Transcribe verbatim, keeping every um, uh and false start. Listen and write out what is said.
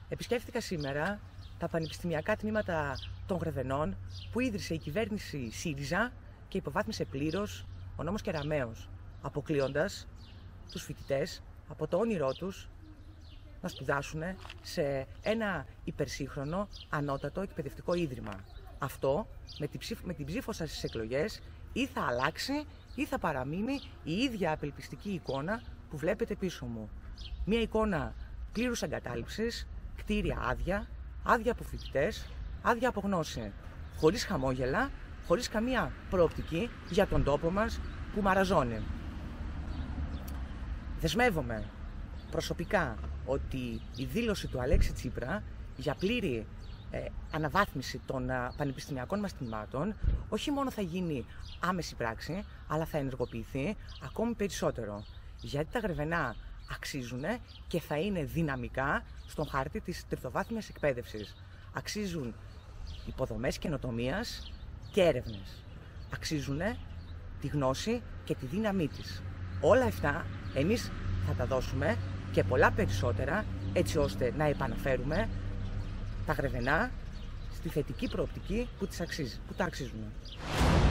Επισκέφθηκα σήμερα τα πανεπιστημιακά τμήματα των Γρεβενών που ίδρυσε η κυβέρνηση ΣΥΡΙΖΑ και υποβάθμισε πλήρως ο νόμος Κεραμέως, αποκλείοντας τους φοιτητές από το όνειρό τους να σπουδάσουν σε ένα υπερσύγχρονο, ανώτατο εκπαιδευτικό ίδρυμα. Αυτό με την, ψήφ, με την ψήφο σας στις εκλογές ή θα αλλάξει ή θα παραμείνει η ίδια απελπιστική εικόνα που βλέπετε πίσω μου. Μια εικόνα πλήρους εγκατάλειψης, κτίρια άδεια, άδεια από φοιτητές, άδεια από γνώση. Χωρίς χαμόγελα, χωρίς καμία προοπτική για τον τόπο μας που μαραζώνει. Δεσμεύομαι προσωπικά ότι η δήλωση του Αλέξη Τσίπρα για πλήρη ε, αναβάθμιση των ε, πανεπιστημιακών μας τμήματων όχι μόνο θα γίνει άμεση πράξη, αλλά θα ενεργοποιηθεί ακόμη περισσότερο. Γιατί τα Γρεβενά αξίζουν και θα είναι δυναμικά στον χάρτη της τριτοβάθμιας εκπαίδευσης. Αξίζουν υποδομές καινοτομίας και έρευνες. Αξίζουν τη γνώση και τη δύναμή της. Όλα αυτά εμείς θα τα δώσουμε και πολλά περισσότερα, έτσι ώστε να επαναφέρουμε τα Γρεβενά στη θετική προοπτική που, τις αξίζει, που τα αξίζουν.